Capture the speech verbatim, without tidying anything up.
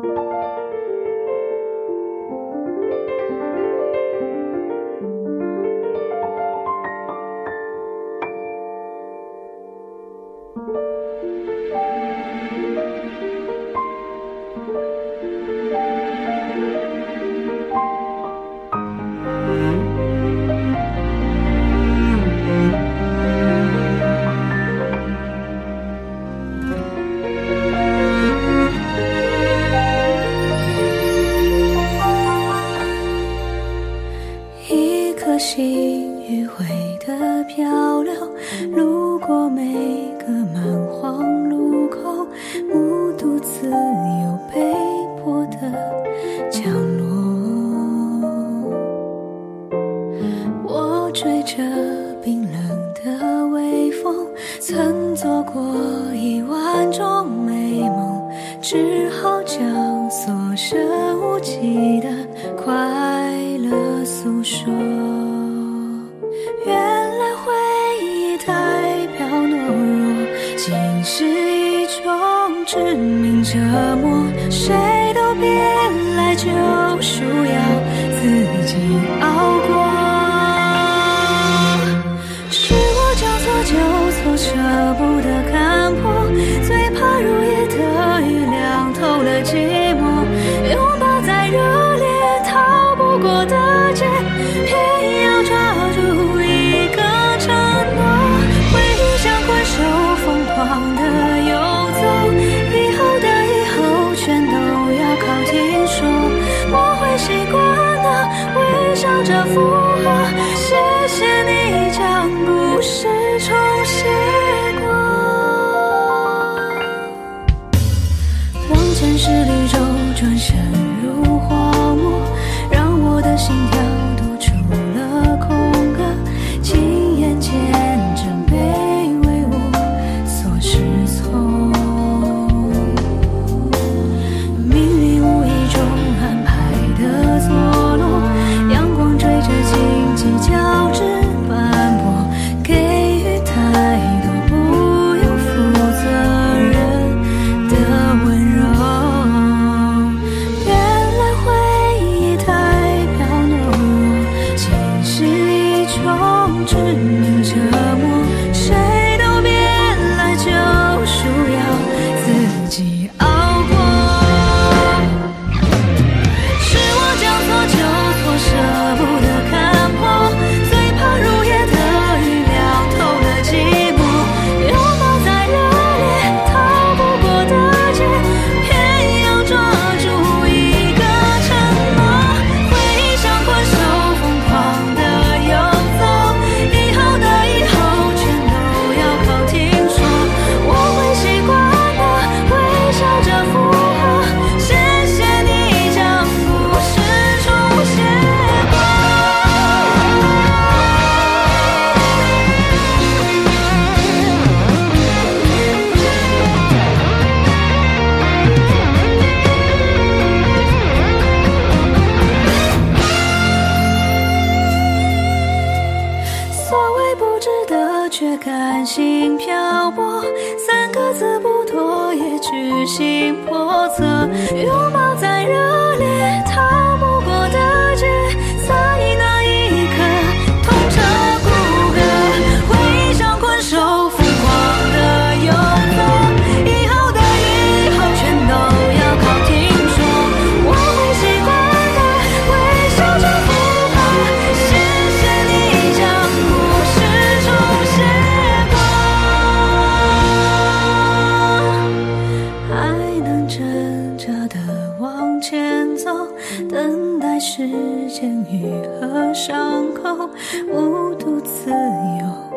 心迂回的漂流，路过每个蛮荒路口，目睹自由被迫的降落。我追着冰冷的微风，曾做过一万种美梦，只好将所剩无几的快乐诉说。原来回忆代表懦弱，竟是一种致命折磨。谁都别来救赎，要自己熬过。是我将错就错，舍不得看破，最怕入夜的雨凉透了寂寞。拥抱在热烈逃不过的劫，偏要抓住一个承诺。回忆像困兽，疯狂的游走，以后的以后全都要靠听说。我会习惯的，微笑着附和，谢谢你将故事重写过。往前十里舟，转身入荒漠，让我的心跳多出了空格，亲眼见证卑微无所适从。命运无意中安排的错落，阳光追着荆棘交织斑驳，给予太多不用负责任的温柔。原来回忆代表懦弱，竟是一种致命折磨。谁都别来救赎，要自己熬过。是我将错就错，舍不得看破，最怕入夜的雨凉透了寂寞。拥抱在热烈逃不过的劫，偏要抓住一个承诺。回忆像困兽，疯狂的游走，以后的以后全都要靠听说。我会习惯的，微笑着附和，谢谢你将故事重写过。所谓不值得，却甘心漂泊，三个字不多，也居心叵测。拥抱在热烈逃不过的劫，在那一刻痛彻骨骼。回忆像困兽，疯狂的游走，以后的以后全都要靠听说。我会习惯的，微笑着附和，谢谢你将故事重写过。还能挣扎的往前走，等待时间愈合伤口，无度自由。